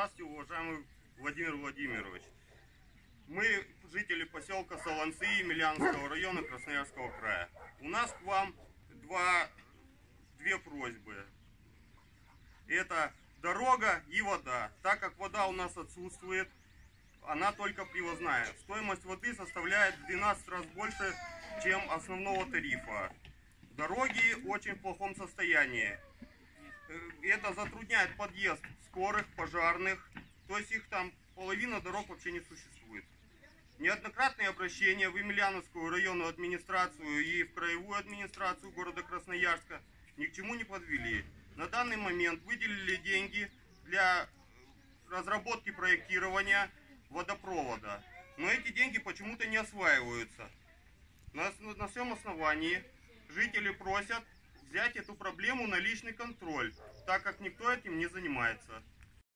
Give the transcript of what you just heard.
Здравствуйте, уважаемый Владимир Владимирович. Мы жители поселка Солонцы Емельяновского района Красноярского края. У нас к вам две просьбы. Это дорога и вода. Так как вода у нас отсутствует, она только привозная. Стоимость воды составляет в 12 раз больше, чем основного тарифа. Дороги в очень плохом состоянии. Это затрудняет подъезд скорых, пожарных. То есть их там половина дорог вообще не существует. Неоднократные обращения в Емельяновскую районную администрацию и в краевую администрацию города Красноярска ни к чему не подвели. На данный момент выделили деньги для разработки проектирования водопровода. Но эти деньги почему-то не осваиваются. На всем основании жители просят взять эту проблему на личный контроль, так как никто этим не занимается.